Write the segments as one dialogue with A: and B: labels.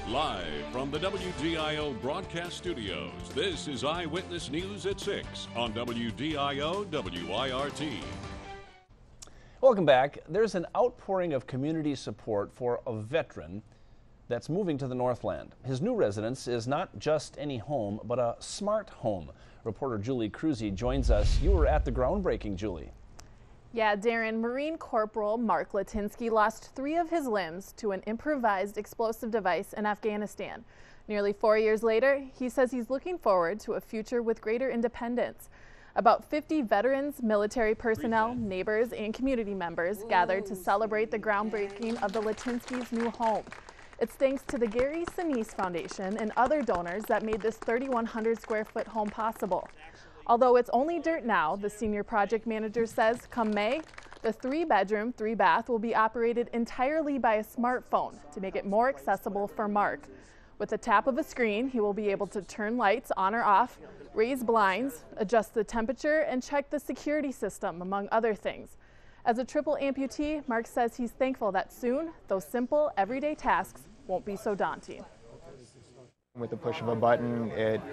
A: Live from the WDIO broadcast studios, this is Eyewitness News at 6 on WDIO WIRT.
B: Welcome back. There's an outpouring of community support for a veteran that's moving to the Northland. His new residence is not just any home, but a smart home. Reporter Julie Cruzy joins us. You were at the groundbreaking, Julie.
C: Yeah, Darren, Marine Corporal Mark Latinsky lost 3 of his limbs to an improvised explosive device in Afghanistan. Nearly 4 years later, he says he's looking forward to a future with greater independence. About 50 veterans, military personnel, neighbors, and community members gathered to celebrate the groundbreaking of the Latinsky's new home. It's thanks to the Gary Sinise Foundation and other donors that made this 3,100 square foot home possible. Although it's only dirt now, the senior project manager says come May, the 3-bedroom, 3-bath will be operated entirely by a smartphone to make it more accessible for Mark. With the tap of a screen, he will be able to turn lights on or off, raise blinds, adjust the temperature, and check the security system, among other things. As a triple amputee, Mark says he's thankful that soon, those simple, everyday tasks won't be so daunting.
D: With the push of a button,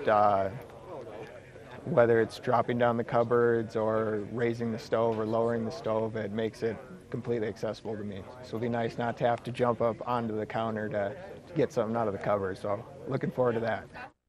D: whether it's dropping down the cupboards or raising the stove or lowering the stove, it makes it completely accessible to me. So it'll be nice not to have to jump up onto the counter to get something out of the cupboard. So looking forward to that.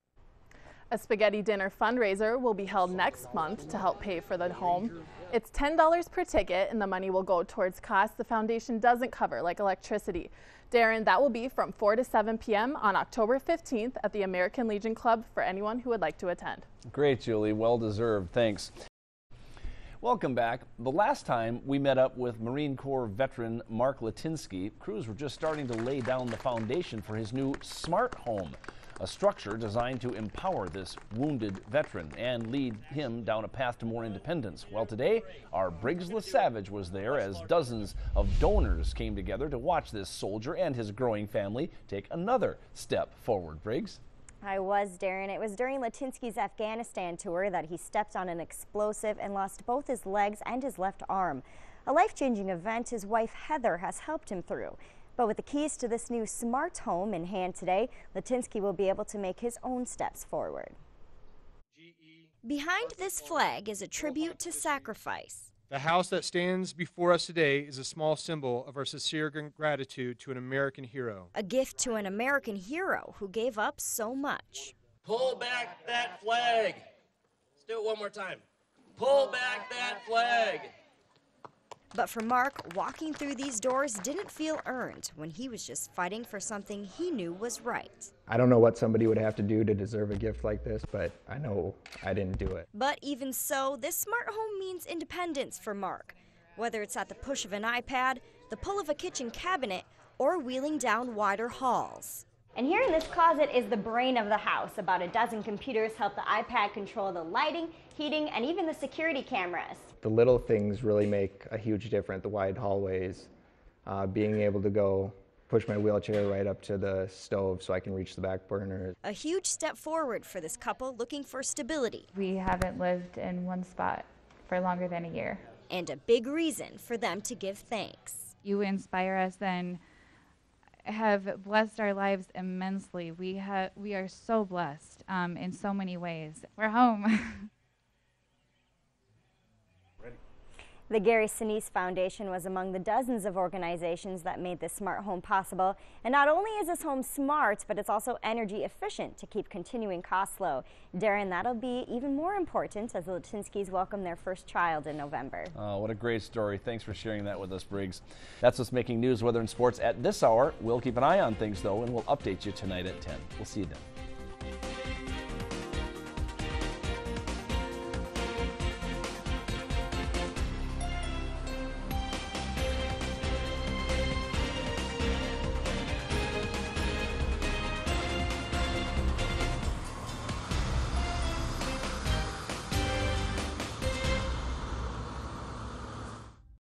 C: A spaghetti dinner fundraiser will be held next month to help pay for the home. It's $10 per ticket, and the money will go towards costs the foundation doesn't cover, like electricity. Darren, that will be from 4 to 7 p.m. on October 15th at the American Legion Club for anyone who would like to attend.
B: Great, Julie. Well deserved. Thanks. Welcome back. The last time we met up with Marine Corps veteran Mark Latinsky, crews were just starting to lay down the foundation for his new smart home, a structure designed to empower this wounded veteran and lead him down a path to more independence. Well, today, our Briggs LaSavage was there as dozens of donors came together to watch this soldier and his growing family take another step forward. Briggs?
E: I was, Darren. It was during Latinsky's Afghanistan tour that he stepped on an explosive and lost both his legs and his left arm. A life-changing event his wife Heather has helped him through. But with the keys to this new smart home in hand today, Latinsky will be able to make his own steps forward.
F: Behind this flag is a tribute to sacrifice.
G: The house that stands before us today is a small symbol of our sincere gratitude to an American hero.
F: A gift to an American hero who gave up so much.
H: Pull back that flag. Let's do it one more time. Pull back that flag.
F: But for Mark, walking through these doors didn't feel earned when he was just fighting for something he knew was right.
D: I don't know what somebody would have to do to deserve a gift like this, but I know I didn't do it.
F: But even so, this smart home means independence for Mark. Whether it's at the push of an iPad, the pull of a kitchen cabinet, or wheeling down wider halls.
E: And here in this closet is the brain of the house. About a dozen computers help the iPad control the lighting, heating, and even the security cameras.
D: The little things really make a huge difference. The wide hallways, being able to go push my wheelchair right up to the stove so I can reach the back burner.
F: A huge step forward for this couple looking for stability.
I: We haven't lived in one spot for longer than a year.
F: And a big reason for them to give thanks.
I: You inspire us and have blessed our lives immensely. We are so blessed in so many ways. We're home.
E: The Gary Sinise Foundation was among the dozens of organizations that made this smart home possible. And not only is this home smart, but it's also energy efficient to keep continuing costs low. Darren, that'll be even more important as the Latinskys welcome their first child in November.
B: Oh, what a great story. Thanks for sharing that with us, Briggs. That's what's making news, weather, and sports at this hour. We'll keep an eye on things, though, and we'll update you tonight at 10. We'll see you then.